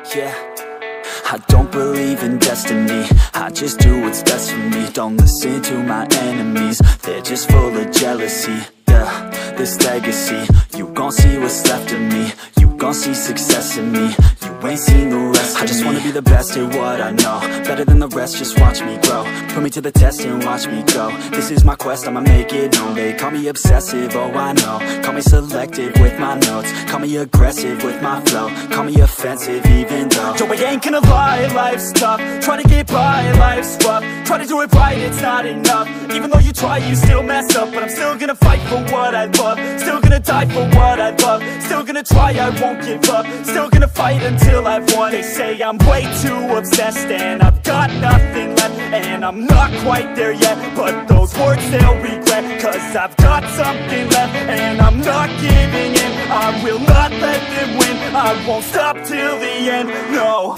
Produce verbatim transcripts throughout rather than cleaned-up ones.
yeah. I don't believe in destiny, I just do what's best for me. Don't listen to my enemies, they're just full of jealousy. Yeah, this legacy, you gon' see what's left of me. You gon' see success in me, you ain't seen the rest of me. I just wanna be the best at what I know, better than the rest, just watch me grow. Put me to the test and watch me go. This is my quest, I'ma make it known. They call me obsessive, oh I know. Call me selective with my notes, call me aggressive with my flow. Call me offensive even though Yo, I ain't gonna lie, life's tough. Try to get by, life's rough. Try to do it right, it's not enough. Even though you try, you still mess up. But I'm still gonna fight for what I love, still gonna die for what I love. Still gonna try, I won't give up. Still gonna fight until I've won. They say I'm way too obsessed and I've got nothing left, and I'm not quite there yet, but those words they'll regret. Cause I've got something left and I'm not giving in. I will not let them win, I won't stop till the end, no.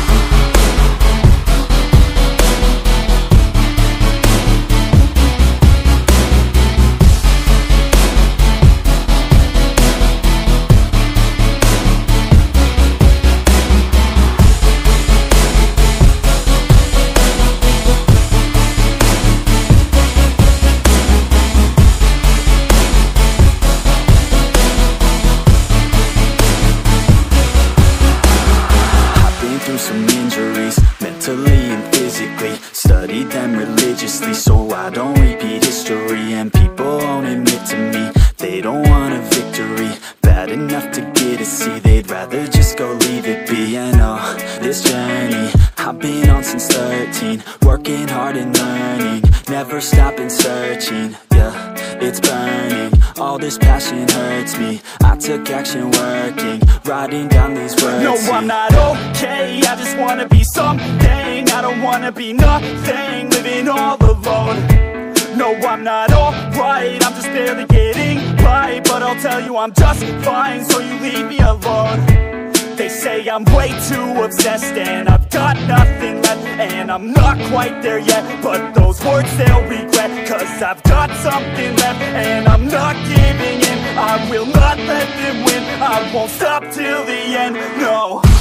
Some injuries, mentally and physically. Studied them religiously so I don't repeat history. And people won't admit to me they don't want a victory bad enough to get a C. They'd rather just go leave it be. And oh, this journey I've been on since thirteen, working hard and learning, never stopping searching. Yeah, it's burning, all this passion hurts me. I took action working, writing down these words. No, I'm not okay, I just wanna be something. I don't wanna be nothing, living all alone. No, I'm not alright, I'm just barely getting by. But I'll tell you I'm just fine, so you leave me alone. They say I'm way too obsessed and I've got nothing left, and I'm not quite there yet, but those words they'll regret. Cause I've got something left and I'm not giving in. I will not let them win, I won't stop till the end, no.